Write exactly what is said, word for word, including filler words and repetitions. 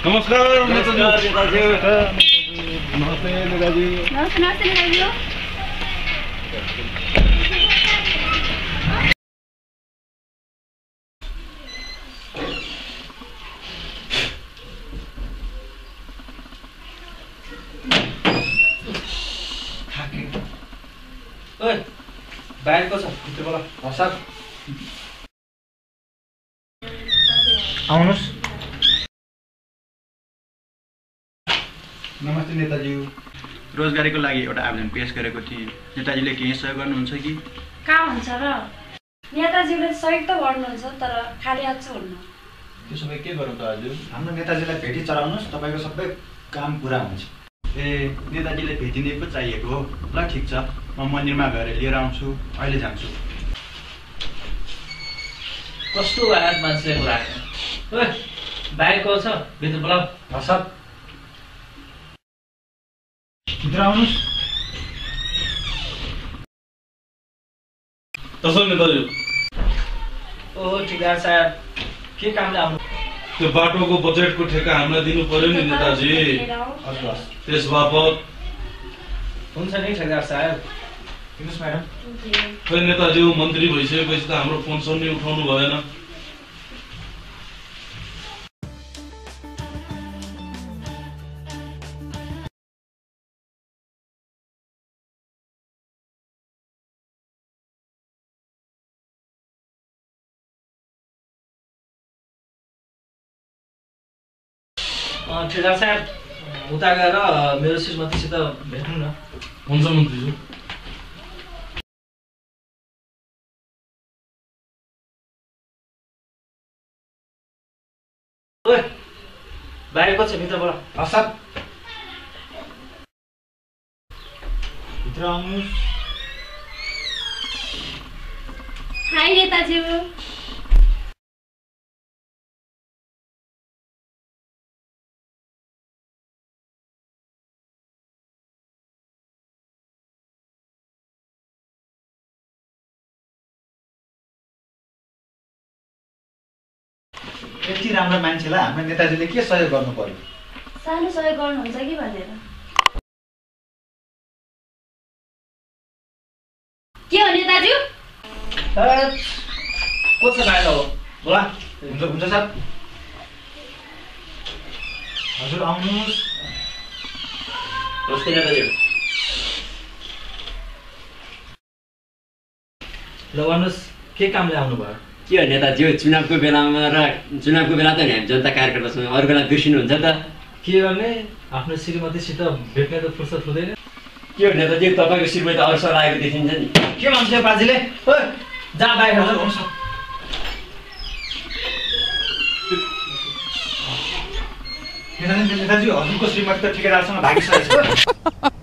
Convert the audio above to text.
नमस्कार नेताजी। नमस्ते नेताजी। नमस्ते नमस्ते नेताजी। ओए बाहिर को छ भित्र बोला हसाब आउनुस्। नमस्ते नेताजी। रोजगारीको लागि एउटा आवेदन पेश गरेको थिएँ। नेताजीले केही सहयोग गर्नुहुन्छ कि? कहाँ हुन्छ र नेताजीले सहयोग त गर्नुहुन्छ तर खाली हात चाहिँ हुन्न। त्यसो भए के गरौँ त हजुर? हाम्रो नेताजीलाई भेटी चढाउनुहोस्, तपाईँको सबै काम पुरा हुन्छ। ए नेताजीले भेटिने पो चाहिएको हो। ल ठिक छ, म मन्दिरमा गएर लिएर आउँछु। अहिले जान्छु। कस्तो आएर मान्छेले बोलाएको? ओए बाहिर को छ भित्र बोला हसाब भित्र आउनुहोस्। कसो नेताजी? ओ ठिकदार साहब के कामले आउनु? त्यो बाटोको बजेटको ठेक्का हामीलाई दिनु पर्यो नि नेताजी। त्यस बापत हुन्छ नि ठिकदार साहब। हिँड्नुहोस् म्याडम। खै नेताजी मन्त्री भइसकेपछि त हाम्रो फोन सोन नि उठाउनु भएन। ठेकेदार साहब उता गएर मेरो श्रीमतीसित भेट्नु न। हुन्छ मन्त्रीज्यू। ओए बाहिरको छ भित्रबाट हसाब भित्र आउनुहोस्। हाय नेताजी। यति राम्रो मान्छेलाई हाम्रो नेताजीले के सहयोग गर्नु पर्यो? सानो सहयोग गर्नुहुन्छ कि भनेर। के हो नेताजी? को छ बाहिर हो बोला। हुन्छ हुन्छ सर। हजुर आउनुहोस्। नमस्ते नेताजी। ल भन्नुहोस् के कामले आउनुभयो? के हो नेताजी, चुनावको बेलामा र चुनावको बेला त हामी जनता कार्यकर्तासँग अरू बेला बिर्सिनुहुन्छ त। के गर्ने आफ्नो श्रीमतीसित भेट्ने त फुर्सद हुँदैन। के हो नेताजी, तपाईँको शिरमा त अवसर लागेको देखिन्छ नि। के भन्छ बाजेले? ओए जा बाहिर आउँछ। नेताजी नेताजी हजुरको श्रीमती त ठेकेदारसँग भागिसकेको छ।